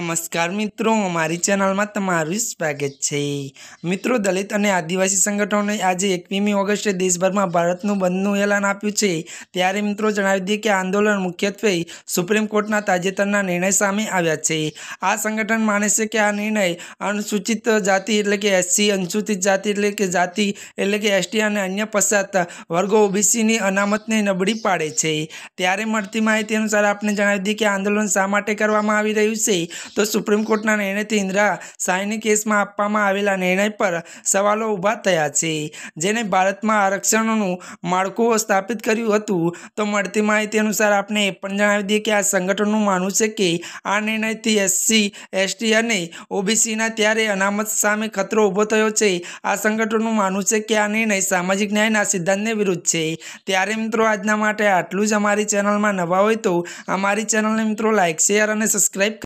नमस्कार मित्रों, अमारी चेनल में तमारुं स्वागत है। मित्रों, दलित और आदिवासी संगठनों ने आज 21 ऑगस्टे देशभर में भारतનું બંધનું એલાન આપ્યું છે। ત્યારે મિત્રો જણાવી દઈએ કે આંદોલન મુખ્યત્વે સુપ્રીમ કોર્ટના તાજેતરના નિર્ણય સામે આવ્યા છે। આ સંગઠન માને છે કે આ નિર્ણય અનુસૂચિત જાતિ એટલે કે એસસી, અનુસૂચિત જાતિ એટલે કે એસટી અને અન્ય પછાત વર્ગો ઓબીસીની અનામતને નબળી પાડે છે। ત્યારે મળતી માહિતી અનુસાર આપણે જણાવી દઈએ કે આંદોલન શા માટે કરવામાં આવી રહ્યું છે। तो सुप्रीम कोर्टना निर्णयथी इंदिरा शाहीनी केसमां आपवामां आवेला निर्णय पर सवालों ऊभा थया छे, जेने भारतमां आरक्षणनुं माळखुं स्थापित कर्युं हतुं। तो मळती माहिती अनुसार आपणे ए पण जणावी दीए के आ संगठननुं मानवुं छे के आ निर्णयथी एससी, एसटी अने ओबीसीना त्यारे अनामत सामे खतरो ऊभो थयो छे। आ संगठननुं मानवुं छे के आ निर्णय सामाजिक न्यायना सिद्धांतने विरुद्ध छे। त्यारे मित्रों आजना माटे आटલું જ। અમારી ચેનલમાં નવા હોય તો અમારી ચેનલને મિત્રો લાइक, शेर और सब्सक्राइब